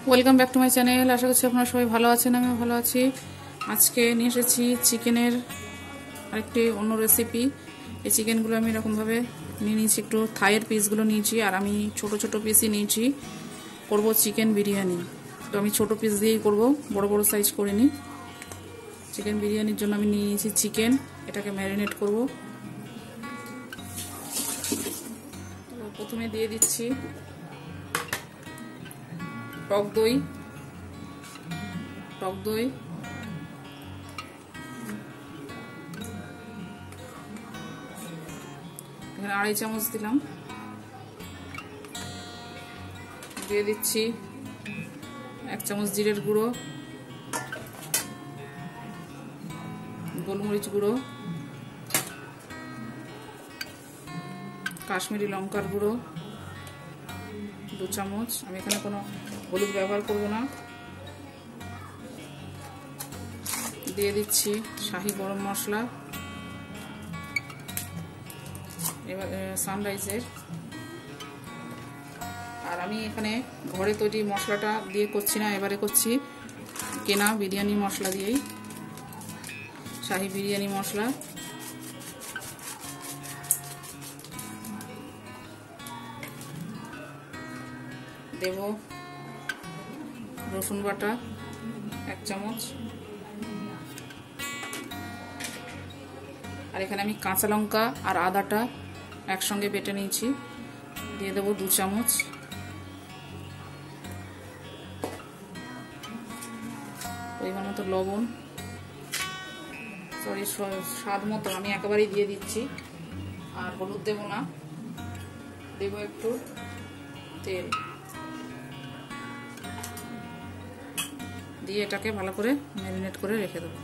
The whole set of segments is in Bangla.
Welcome back to my channel. আশা করছি আপনারা সবাই ভালো আছেন, আমিও ভালো আছি। আজকে নিয়ে এসেছি চিকেনের আরেকটি অন্য রেসিপি। এই চিকেনগুলো আমি এরকমভাবে নিয়ে নিয়েছি, একটু থাইয়ের পিসগুলো নিয়েছি, আর আমি ছোট ছোট পিসই নিয়েছি। করব চিকেন বিরিয়ানি, তো আমি ছোট পিস দিয়েই করব, বড় বড় সাইজ করিনি। চিকেন বিরিয়ানির জন্য আমি নিয়ে নিয়েছি চিকেন, এটাকে ম্যারিনেট করব। প্রথমে দিয়ে দিচ্ছি টক দই। এখানে 2.5 চামচ দিলাম। দিয়ে দিচ্ছি 1 চামচ জিরের গুঁড়ো, গোলমরিচ গুঁড়ো, কাশ্মীরি লঙ্কার গুঁড়ো 2 চামচ। আমি এখানে কোনো হলুদ ব্যবহার করব না। দিয়ে দিচ্ছি শাহি গরম মশলা, এবার সানরাইজের। আর আমি এখানে ঘরে তৈরি মশলাটা দিয়ে করছি না, এবারে করছি কেনা বিরিয়ানি মশলা দিয়েই, শাহি বিরিয়ানি মশলা। দেব রসুন বাটা 1 চামচ, আর এখানে আমি কাঁচা লঙ্কা আর আদাটা একসঙ্গে বেটে নিয়েছি, দিয়ে দেবো 2 চামচ। পরিমাণ মতো লবণ, স্বাদ মতো আমি একেবারেই দিয়ে দিচ্ছি, আর হলুদ দেব না। দেব একটু তেল, দিয়ে এটাকে ভালো করে ম্যারিনেট করে রেখে দেবো।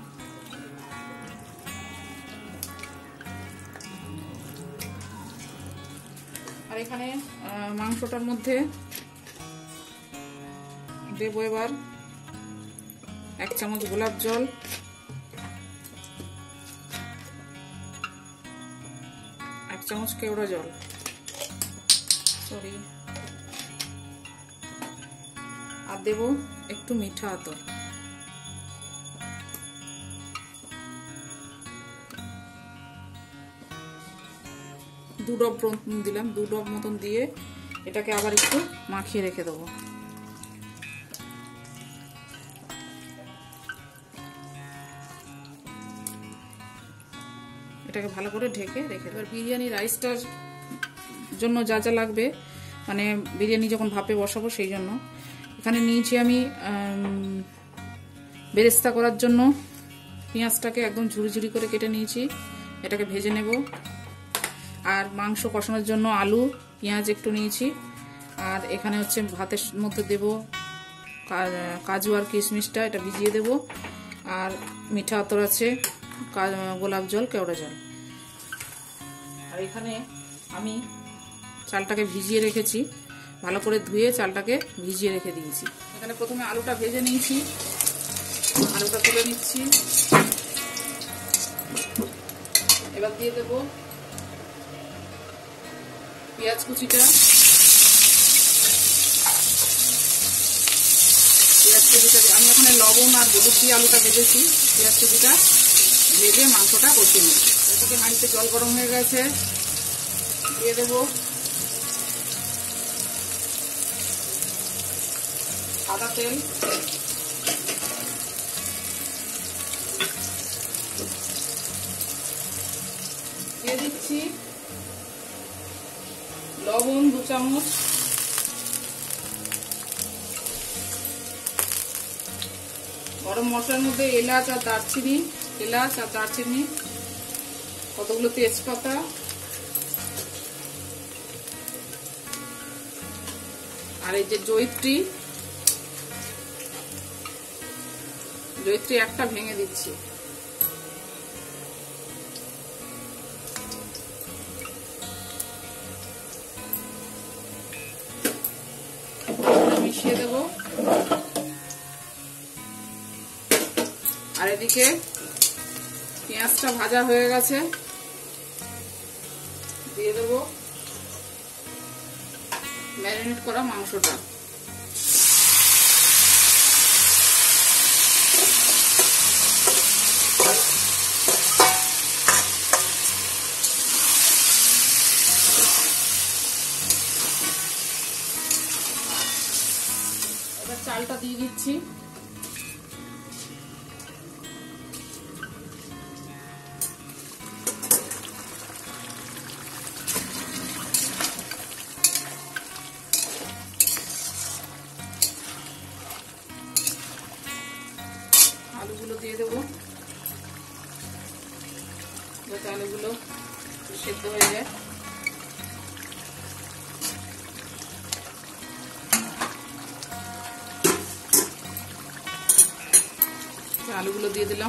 আর এখানে মাংসটার মধ্যে দেবো এবার 1 চামচ গোলাপ জল, 1 চামচ কেওড়া জল, আর দেব একটু মিঠা আতর। দু ডব দিলাম, 2 ডব মতন দিয়ে এটাকে আবার একটু মাখিয়ে রেখে দেবো। এটাকে ভালো করে ঢেকে রেখে দেবো। বিরিয়ানি রাইসটার জন্য যা যা লাগবে, মানে বিরিয়ানি যখন ভাপে বসাবো সেই জন্য এখানে নিয়েছি আমি বেরেস্তা করার জন্য পেঁয়াজটাকে একদম ঝুরি ঝুরি করে কেটে নিয়েছি, এটাকে ভেজে নেব। আর মাংস কষানোর জন্য আলু পেঁয়াজ একটু নিয়েছি, আর এখানে হচ্ছে ভাতের মধ্যে দেব কাজু আর কিশমিশটা, এটা ভিজিয়ে দেব। আর মিঠা আতর আছে, গোলাপ জল, কেওড়া জল। আর এখানে আমি চালটাকে ভিজিয়ে রেখেছি, ভালো করে ধুয়ে চালটাকে ভিজিয়ে রেখে দিয়েছি। এখানে প্রথমে আলুটা ভেজে নিয়েছি, আলুটা তুলে নিচ্ছি। এবার দিয়ে দেব পেঁয়াজ কুচিটা, আমি এখানে লবণ আর হলুদ দিয়ে আলুটা ভেজেছি। পেঁয়াজ কুচিটা ভেজে মাংসটা কষিয়ে নেব। এদিকে হাঁড়িতে জল গরম হয়ে গেছে, দিয়ে দেব সাদা তেল, দিয়ে দিচ্ছি লবণ 2 চামচ, গরম মশলার মধ্যে এলাচ আর দারচিনি, কতগুলো তেজপাতা, আর এই যে জয়িত্রী একটা ভেঙে দিচ্ছি। মিশিয়ে দেব। আর এদিকে পেঁয়াজটা ভাজা হয়ে গেছে, দিয়ে দেবো ম্যারিনেট করা মাংসটা। চালটা দিয়ে দিচ্ছি। আলুগুলো দিয়ে দেবো যাতে আলুগুলো সেদ্ধ হয়ে যায়। আলুগুলো দিয়ে দিলাম।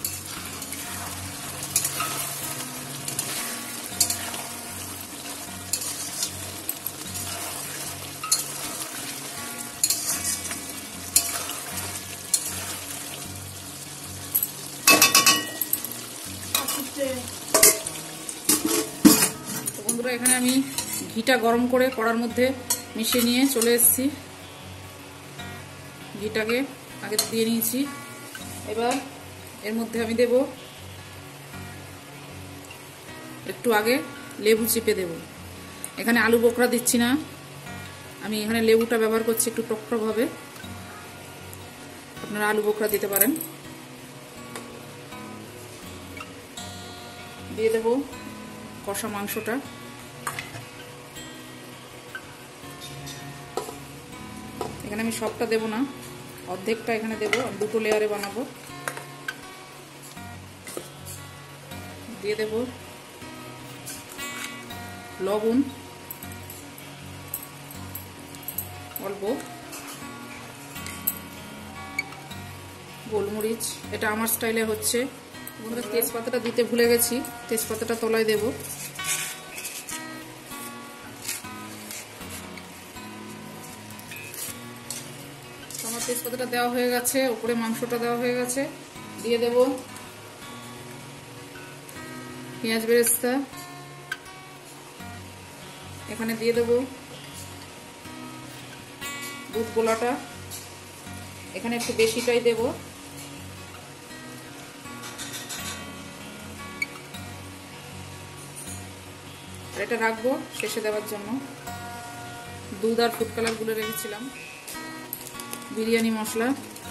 বন্ধুরা এখানে আমি ঘিটা গরম করে কড়ার মধ্যে মিশিয়ে নিয়ে চলে এসেছি। ঘিটাকে আগে দিয়ে নিয়েছি। এবার এর মধ্যে আমি দেব একটু আগে লেবু চিপে দেব। এখানে আলু বোখরা দিচ্ছি না, আমি এখানে লেবুটা ব্যবহার করছি একটু টকটক হবে। আপনারা আলু বোখরা দিতে পারেন। দিয়ে দেব কষা মাংসটা। এখানে আমি সবটা দেব না, অর্ধেকটা এখানে দেব, দুটো লেয়ারে বানাবো। দিয়ে দেব লবণ অল্প, গোলমরিচ, এটা আমার স্টাইলে হচ্ছে। তেজপাতাটা দিতে ভুলে গেছি, তেজপাতাটা তলায় দেব। আমার তেজপাতাটা দেওয়া হয়ে গেছে, উপরে মাংসটা দেওয়া হয়ে গেছে। দিয়ে দেব পেঁয়াজ বেরেস্তা, এখানে দিয়ে দেব দুধ গোলাটা, এখানে একটু বেশিটাই দেব। আর এটা রাখবো শেষে দেওয়ার জন্য। দুধ আর ফুড কালার গুলো রেখেছিলাম। বিরিয়ানি মশলা,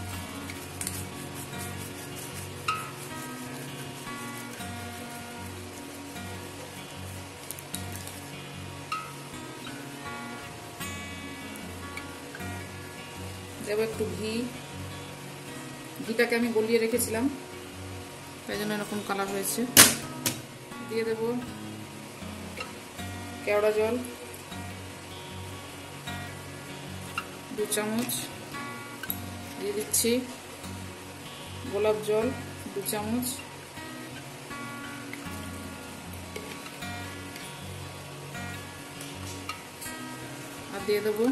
দেব একটু ঘি। ঘিটাকে আমি গলিয়ে রেখেছিলাম, তাই জন্য এরকম কালার হয়েছে। দিয়ে দেব কেওড়া জল 2 চামচ, দিয়ে দিচ্ছি গোলাপ জল 2 চামচ, আর দিয়ে দেবো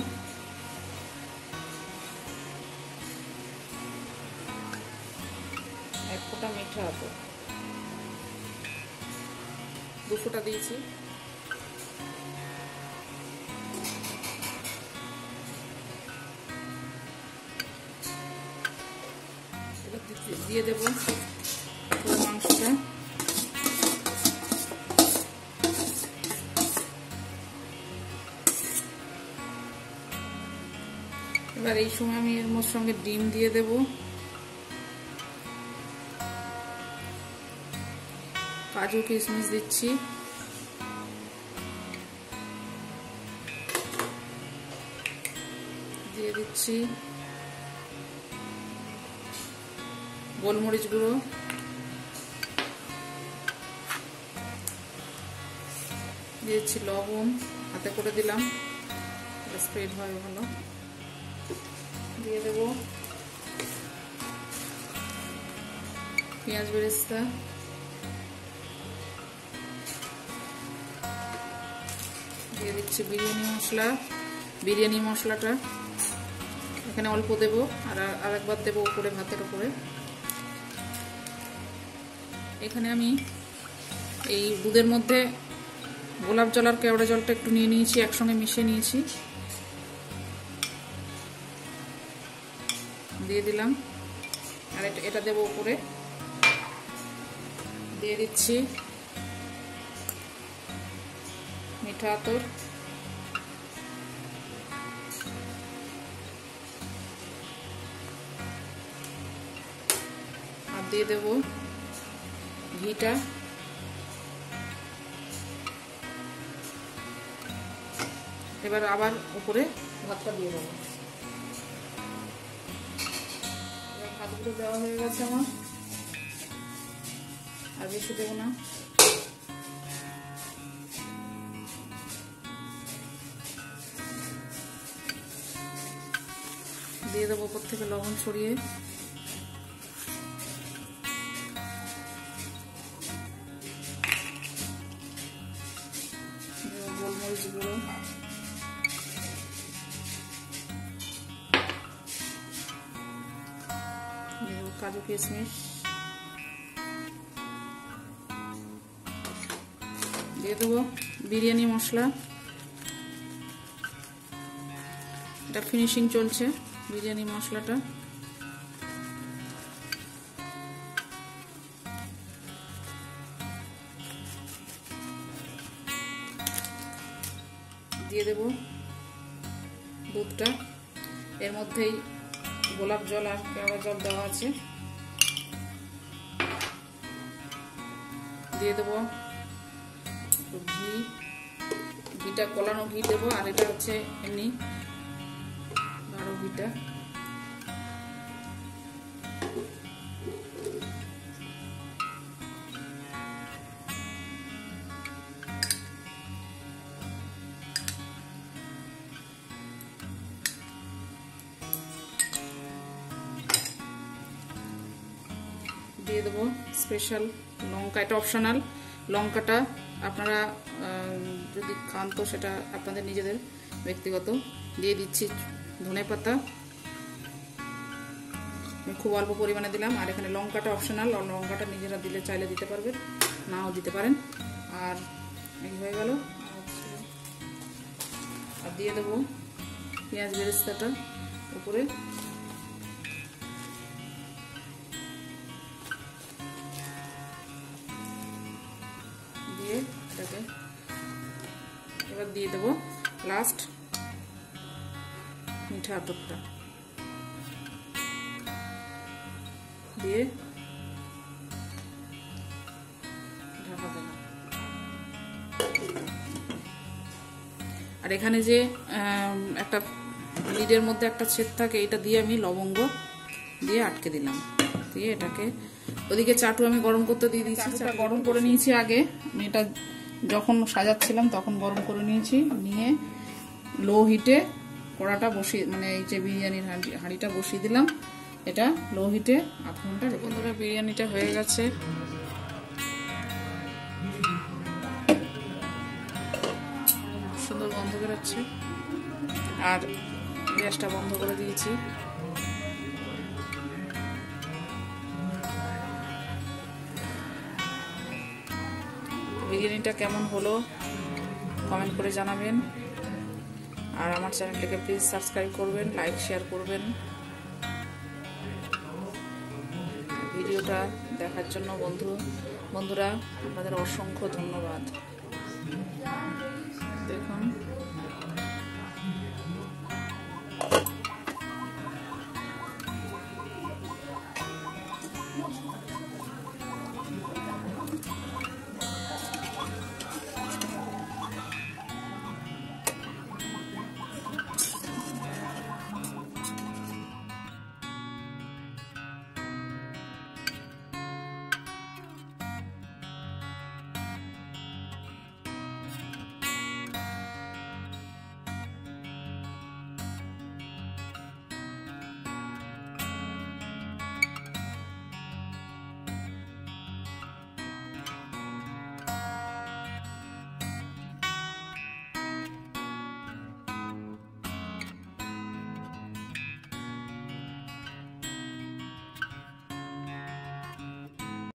এক ফোঁটা মিঠা আতর, 2 ফোঁটা দিয়েছি। দিয়ে দেব মাংসটা। এবার এই সময় আমি এর সঙ্গে ডিম দিয়ে দেব। কাজু কিশমিশ দিচ্ছি, দিয়ে দিচ্ছি গোলমরিচ গুঁড়ো, দিয়েছি লবণ, হাতে করে দিলাম, স্প্রেড হয় ভালো। দিয়ে দেব পেঁয়াজ বেরেস্তা, দিয়ে দিচ্ছি বিরিয়ানি মশলা। বিরিয়ানি মশলাটা এখানে অল্প দেব, আর আরেকবার দেব উপরে, ভাতের উপরে। এখানে আমি এই দুধের মধ্যে গোলাপ জল আর কেওড়া জলটা একটু নিয়ে নিয়েছি, একসঙ্গে মিশিয়ে নিয়েছি, দিয়ে দিলাম। আর এটা দেব উপরে। দিয়ে দিচ্ছি মিঠা আতর, দিয়ে দেব ঘিটা। এবার আবার উপরে ভাতটা দিয়ে দেবো। ভাতগুলো দেওয়া হয়ে গেছে আমার, আর বেশি দেবো না। দিয়ে দেবো উপর থেকে লবণ ছড়িয়ে। গোলমরিচ গুঁড়ো, কাজু কিশমিশ দিয়ে দেবো, বিরিয়ানি মশলা। এটা ফিনিশিং চলছে বিরিয়ানি মশলাটা। দিয়ে দেব দুধটা। এর মধ্যেই গোলাপ জল আর কেওড়া জল দেওয়া আছে। দিয়ে দেবো ঘি, ঘিটা কলানো ঘি দেবো, আর এটা হচ্ছে এমনি গাঢ় ঘিটা। দিয়ে দেবো স্পেশাল লঙ্কা, এটা অপশনাল। লঙ্কাটা আপনারা যদি খান তো সেটা আপনাদের নিজেদের ব্যক্তিগত। দিয়ে দিচ্ছি ধনেপাতা, খুব অল্প পরিমাণে দিলাম। আর এখানে লঙ্কাটা অপশনাল, লঙ্কাটা নিজেরা দিলে চাইলে দিতে পারবেন, নাও দিতে পারেন। আর এই হয়ে গেল। আর দিয়ে দেবো পেঁয়াজ বেরেস্তাটা উপরে। দিয়ে এটাকে এবার দিয়ে দেবো লাস্ট মিঠা আতরটা দিয়ে ঢাকা দেবো। আর এখানে যে একটা লিডের মধ্যে একটা ছেদ থাকে, এটা দিয়ে আমি লবঙ্গ দিয়ে আটকে দিলাম। দিয়ে এটাকে ওদিকে চাটু আমি গরম করতে দিয়ে দিয়েছি। চাটুটা গরম করে নিয়েছি আগে, আমি এটা যখন সাজাচ্ছিলাম তখন গরম করে নিয়েছি। নিয়ে লো হিটে কড়াটা বসিয়ে, মানে এই যে বিরিয়ানির হাঁড়িটা বসিয়ে দিলাম। এটা লো হিটে 8 ঘন্টা। বন্ধুরা বিরিয়ানিটা হয়ে গেছে। সুন্দর গন্ধ বেরোচ্ছে। আর গ্যাসটা বন্ধ করে দিয়েছি। বিরিয়ানিটা কেমন হলো কমেন্ট করে জানাবেন। আর আমার চ্যানেলটাকে প্লিজ সাবস্ক্রাইব করবেন, লাইক শেয়ার করবেন। ভিডিওটা দেখার জন্য বন্ধুরা আপনাদের অসংখ্য ধন্যবাদ।